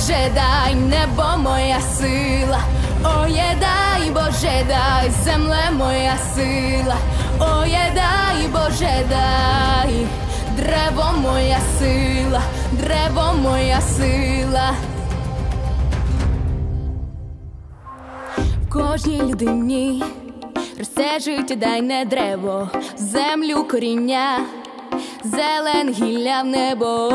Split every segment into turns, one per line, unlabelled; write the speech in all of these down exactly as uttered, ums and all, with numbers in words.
Боже, дай, небо моя сила, Оє, дай, Боже, дай, земле моя сила, Оє, дай, Боже, дай, древо моя сила, древо моя сила. В кожній людині росте життя, дай не древо, в землю коріння, зелен гілля в небо.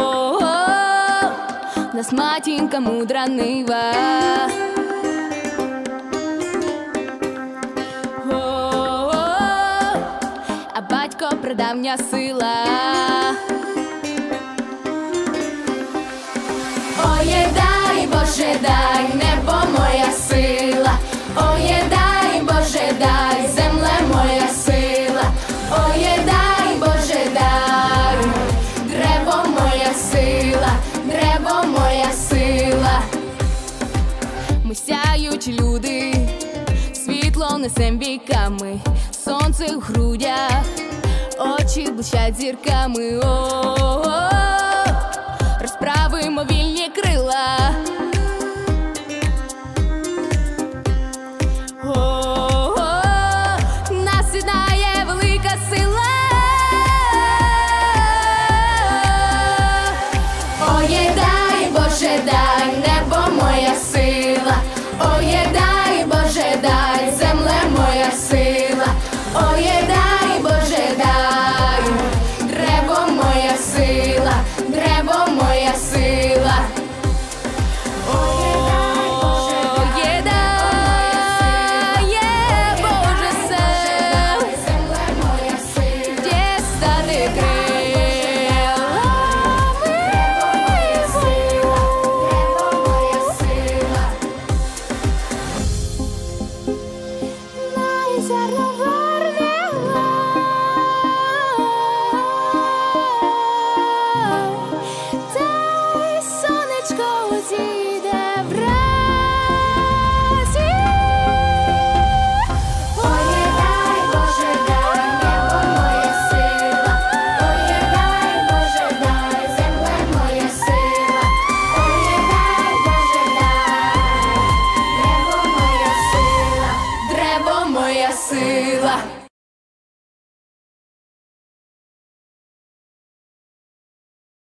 В нас матінка мудра нива, а батько прадавня сила. Оє, дай, Боже, дай, небо моя сила, Оє, дай, Боже, дай, земле моя сила, Оє, дай, Боже, дай, древо моя сила, древо моя сила. Ми сяючі люди, світло несем віками, сонце в грудях, очі блищать зірками. О-о-о.